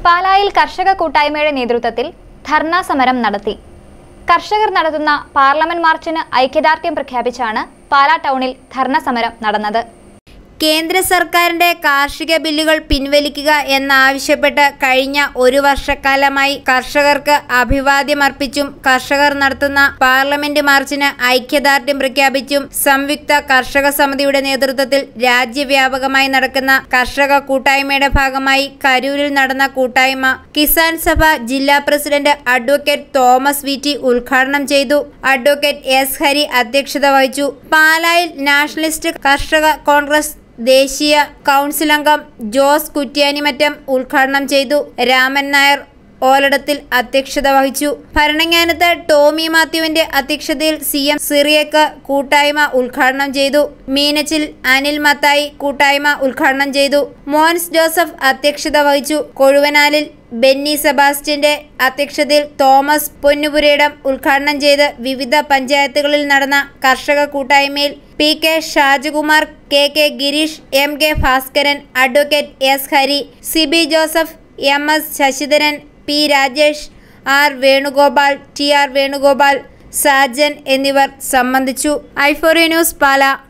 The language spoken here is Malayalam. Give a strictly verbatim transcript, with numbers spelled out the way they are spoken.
പാലായിൽ കർഷക കൂട്ടായ്മയുടെ നേതൃത്വത്തിൽ ധർണാ സമരം നടത്തി. കർഷകർ നടത്തുന്ന പാർലമെന്റ് മാർച്ചിന് ഐക്യദാർഢ്യം പ്രഖ്യാപിച്ചാണ് പാലാ ടൗണിൽ ധർണാ സമരം നടന്നത്. കേന്ദ്ര സർക്കാരിന്റെ കാർഷിക ബില്ലുകൾ പിൻവലിക്കുക എന്നാവശ്യപ്പെട്ട് കഴിഞ്ഞ ഒരു വർഷക്കാലമായി കർഷകർക്ക് അഭിവാദ്യമർപ്പിച്ചും കർഷകർ നടത്തുന്ന പാർലമെന്റ് മാർച്ചിന് ഐക്യദാർഢ്യം പ്രഖ്യാപിച്ചും സംയുക്ത കർഷക സമിതിയുടെ നേതൃത്വത്തിൽ രാജ്യവ്യാപകമായി നടക്കുന്ന കർഷക കൂട്ടായ്മയുടെ ഭാഗമായി കരൂരിൽ നടന്ന കൂട്ടായ്മ കിസാൻ സഭ ജില്ലാ പ്രസിഡന്റ് അഡ്വക്കേറ്റ് തോമസ് വി ടി ഉദ്ഘാടനം ചെയ്തു. അഡ്വക്കേറ്റ് എസ് ഹരി അധ്യക്ഷത വഹിച്ചു. പാലായിൽ നാഷണലിസ്റ്റ് കർഷക കോൺഗ്രസ് ദേശീയ കൗൺസിൽ അംഗം ജോസ് കുറ്റ്യാനിമറ്റം ഉദ്ഘാടനം ചെയ്തു. രാമൻ നായർ ഓലടത്തിൽ അധ്യക്ഷത വഹിച്ചു. ഭരണങ്ങാനത്ത് ടോമി മാത്യുവിന്റെ അധ്യക്ഷതയിൽ സി എം സിറിയക്ക് കൂട്ടായ്മ ഉദ്ഘാടനം ചെയ്തു. മീനച്ചിൽ അനിൽ മത്തായി കൂട്ടായ്മ ഉദ്ഘാടനം ചെയ്തു. മോൻസ് ജോസഫ് അധ്യക്ഷത വഹിച്ചു. കൊഴുവനാലിൽ ബെന്നി സെബാസ്റ്റ്യന്റെ അധ്യക്ഷതയിൽ തോമസ് പൊന്നുപുരയിടം ഉദ്ഘാടനം ചെയ്ത് വിവിധ പഞ്ചായത്തുകളിൽ നടന്ന കർഷക കൂട്ടായ്മയിൽ പി കെ ഷാജകുമാർ, കെ കെ ഗിരീഷ്, എം കെ ഭാസ്കരൻ, അഡ്വക്കേറ്റ് എസ് ഹരി, സിബി ജോസഫ്, എം എസ് ശശിധരൻ, പി രാജേഷ്, ആർ വേണുഗോപാൽ, ടി ആർ വേണുഗോപാൽ, സാജൻ എന്നിവർ സംബന്ധിച്ചു. ഐഫോറി ന്യൂസ് പാല.